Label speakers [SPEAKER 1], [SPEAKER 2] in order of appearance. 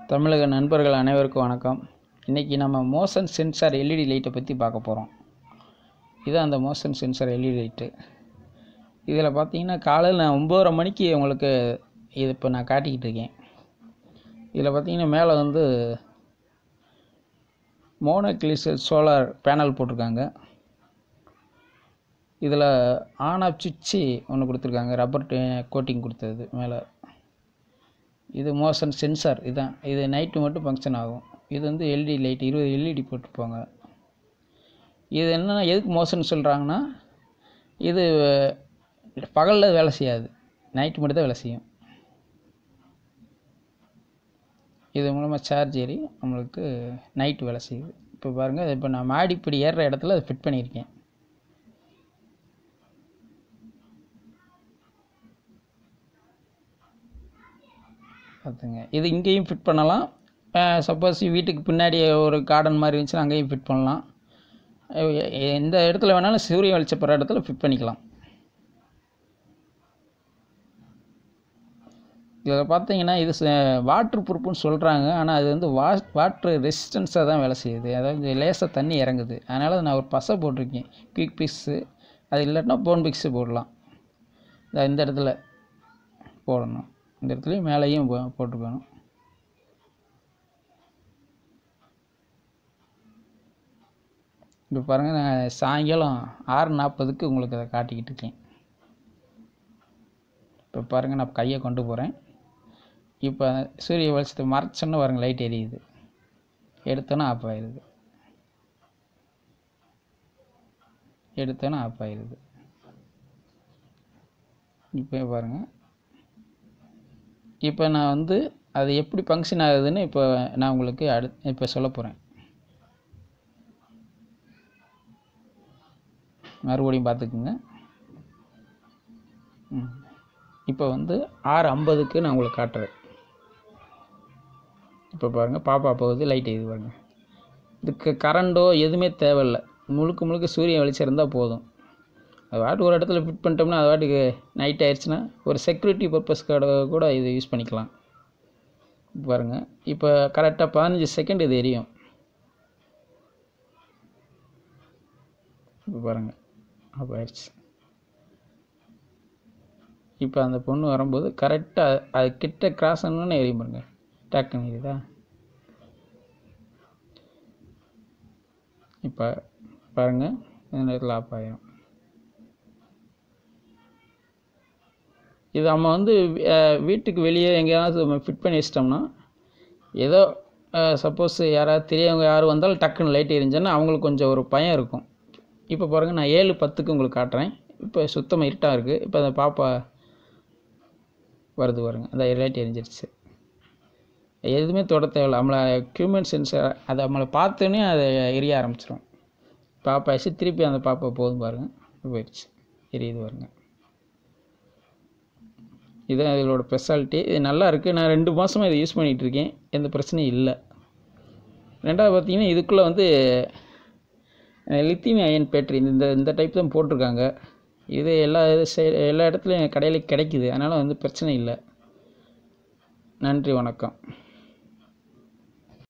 [SPEAKER 1] தமிழக நண்பர்கள் அனைவருக்கும் வணக்கம். இன்றைக்கி நம்ம மோஷன் சென்சார் எல்இடி லைட்டை பற்றி பார்க்க போகிறோம். இதுதான் அந்த மோஷன் சென்சார் எல்இடி லைட்டு. இதில் பார்த்தீங்கன்னா காலையில் நான் 9:30 மணிக்கு உங்களுக்கு இது இப்போ நான் காட்டிக்கிட்டு இருக்கேன். இதில் பார்த்தீங்கன்னா மேலே வந்து மோனோக்ரிஸ்டல் சோலார் பேனல் போட்டிருக்காங்க. இதில் ஆன் ஆஃப் சுவிட்சு ஒன்று கொடுத்துருக்காங்க, ரப்பர் கோட்டிங் கொடுத்தது மேலே. இது மோஷன் சென்சார். இதுதான், இது நைட்டு மட்டும் ஃபங்க்ஷன் ஆகும். இது வந்து எல்இடி லைட் 20 எல்இடி போட்டுருப்பாங்க. இது என்னென்னா எதுக்கு மோஷன் சொல்கிறாங்கன்னா, இது பகலில் வேலை செய்யாது, நைட்டு மட்டும் தான் வேலை செய்யும். இது மூலமாக சார்ஜ் ஏறி நம்மளுக்கு நைட்டு வேலை செய்யுது. இப்போ பாருங்கள், இப்போ நான் மாடிப்படி ஏறுற இடத்துல அதை ஃபிட் பண்ணியிருக்கேன். பார்த்துங்க, இது இங்கேயும் ஃபிட் பண்ணலாம். சப்போஸ் வீட்டுக்கு பின்னாடி ஒரு கார்டன் மாதிரி இருந்துச்சுன்னா அங்கேயும் ஃபிட் பண்ணலாம். எந்த இடத்துல வேணாலும் சூரிய வெளிச்சப்படுற இடத்துல ஃபிட் பண்ணிக்கலாம். இதில் பார்த்தீங்கன்னா இது வாட்ரு ப்ரூஃப்னு சொல்கிறாங்க. ஆனால் அது வந்து வாட்ரு ரெசிஸ்டன்ஸாக தான் வேலை செய்யுது. அதாவது லேசாக தண்ணி இறங்குது. அதனால் நான் ஒரு பசை போட்டிருக்கேன், குயிக் பிக்ஸு. அது இல்லாட்டினா போன் பிக்ஸு போடலாம். இந்த இடத்துல போடணும், இந்த இடத்துலையும் மேலேயும் போட்டுக்கணும். இப்போ பாருங்கள், நான் சாயங்காலம் 6:40க்கு உங்களுக்கு அதை காட்டிக்கிட்டு இருக்கேன். இப்போ பாருங்கள், நான் கையை கொண்டு போகிறேன். இப்போ சூரிய வெளிச்சத்தை மறைச்சோன்னு பாருங்கள், லைட் எரியுது. எடுத்தோன்னா ஆஃப் ஆயிடுது, எடுத்தோன்னா ஆஃப் ஆயிடுது. இப்போ பாருங்கள், இப்போ நான் வந்து அது எப்படி ஃபங்க்ஷன் ஆகுதுன்னு இப்போ நான் உங்களுக்கு இப்போ சொல்ல போகிறேன். மறுபடியும் பார்த்துக்குங்க. இப்போ வந்து 6:50க்கு நான் உங்களுக்கு காட்டுறேன். இப்போ பாருங்கள், பாப்பா போகுது, லைட் எது பாருங்கள். இதுக்கு கரண்டோ எதுவுமே தேவையில்லை, முழுக்க முழுக்க சூரிய வெளிச்சம் இருந்தால் போதும். அது வாட்டுக்கு ஒரு இடத்துல ஃபிட் பண்ணிட்டோம்னா அது வாட்டுக்கு நைட் ஆயிடுச்சுன்னா ஒரு செக்யூரிட்டி பர்பஸ்க்காக கூட இது யூஸ் பண்ணிக்கலாம். பாருங்கள், இப்போ கரெக்டாக 15 செகண்ட் இது எரியும். இப்போ பாருங்கள், அப்போ ஆயிடுச்சு. இப்போ அந்த பொண்ணு வரும்போது கரெக்டாக அது கிட்ட கிராஸ் ஆனோன்னு எரியும் பாருங்கள், டக்குன்னு எரியுதா. இப்போ பாருங்கள், இந்த நேரத்தில் ஆஃப் ஆகிடும். இது நம்ம வந்து வீட்டுக்கு வெளியே எங்கேயாவது ஃபிட் பண்ணி வச்சிட்டோம்னா, ஏதோ சப்போஸ் யாராவது தெரியவங்க யார் வந்தாலும் டக்குன்னு லைட் எரிஞ்சுன்னா அவங்களுக்கு கொஞ்சம் ஒரு பயம் இருக்கும். இப்போ பாருங்கள், நான் 7:10க்கு உங்களுக்கு காட்டுறேன். இப்போ சுத்தமாக இருட்டாக இருக்குது. இப்போ அந்த பாப்பா வருது பாருங்க, அந்த லைட் எரிஞ்சிருச்சு. எதுவுமே தொட தேவையில்லை, நம்மளை ஹியூமன் சென்சர் அதை நம்மளை பார்த்தோன்னே அதை எரிய ஆரம்பிச்சிடும். பாப்பா ஆச்சு, திருப்பி அந்த பாப்பா போதும் பாருங்கள், போயிடுச்சு, எரியுது பாருங்கள். இதுதான் இதோட ஸ்பெஷாலிட்டி. இது நல்லா இருக்குது. நான் 2 மாதமாக இதை யூஸ் பண்ணிகிட்ருக்கேன், எந்த பிரச்சனையும் இல்லை. ரெண்டாவது பார்த்தீங்கன்னா, இதுக்குள்ளே வந்து லித்தியம் அயன் பேட்டரி இந்த டைப் தான் போட்டிருக்காங்க. இது எல்லா இடத்துலையும் கடையில் கிடைக்குது. அதனால் வந்து பிரச்சனை இல்லை. நன்றி, வணக்கம்.